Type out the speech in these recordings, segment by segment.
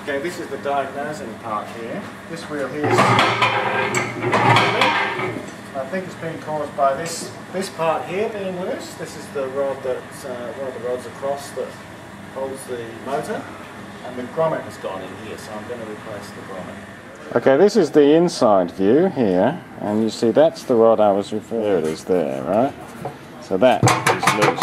Okay, this is the diagnosing part here. This wheel here, I think it's been caused by this part here being loose. This is the rod that's one of the rods across that holds the motor, and the grommet has gone in here, so I'm going to replace the grommet. Okay, this is the inside view here, and you see that's the rod I was referring to. There it is there, right? So that is loose.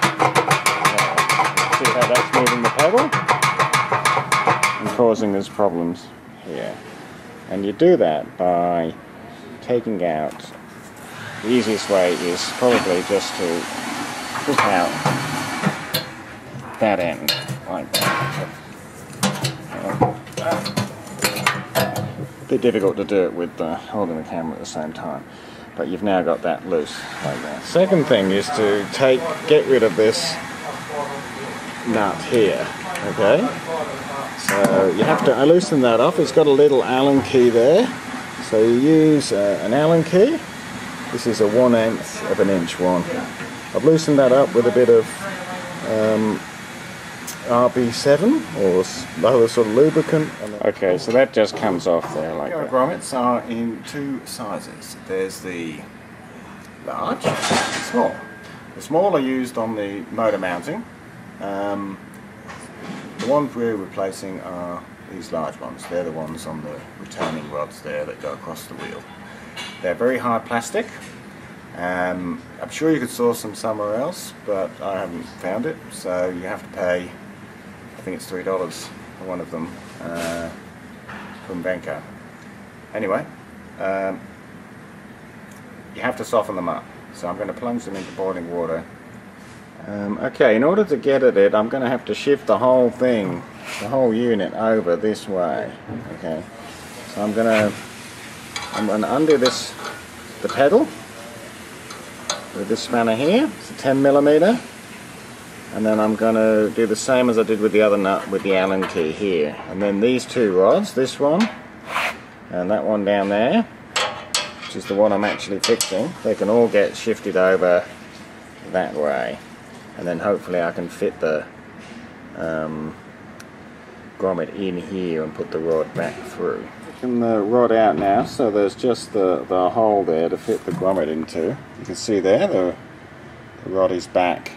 See how that's moving the pedal and causing us problems here. And you do that by taking out, the easiest way is probably just to put out that end like that. A bit difficult to do it with holding the camera at the same time, but you've now got that loose like that. Second thing is to get rid of this nut here, okay? So you have to loosen that off. It's got a little Allen key there, so you use an Allen key. This is a 1/8 of an inch one. I've loosened that up with a bit of RB7 or other sort of lubricant. Okay, so that just comes off there like that. Grommets are in two sizes. There's the large and small. The small are used on the motor mounting. The ones we're replacing are these large ones. They're the ones on the retaining rods there that go across the wheel. They're very hard plastic. I'm sure you could source them somewhere else, but I haven't found it, so you have to pay, I think it's $3 for one of them from Venco. Anyway, you have to soften them up, so I'm going to plunge them into boiling water. Okay, in order to get at it, I'm going to have to shift the whole thing, the whole unit over this way. Okay, so I'm going to undo the pedal with this spanner here. It's a 10mm, and then I'm going to do the same as I did with the other nut with the Allen key here. And then these two rods, this one and that one down there, which is the one I'm actually fixing, they can all get shifted over that way. And then hopefully I can fit the grommet in here and put the rod back through. Taking the rod out now, so there's just the hole there to fit the grommet into. You can see there the rod is back.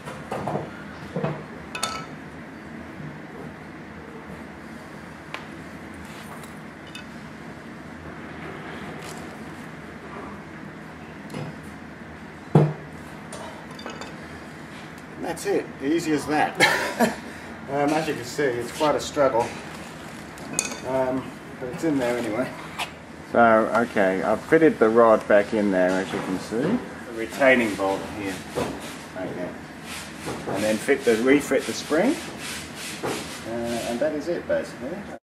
That's it, easy as that. As you can see, it's quite a struggle, but it's in there anyway. So, okay, I've fitted the rod back in there, as you can see. The retaining bolt here, like that. And then refit the spring, and that is it basically.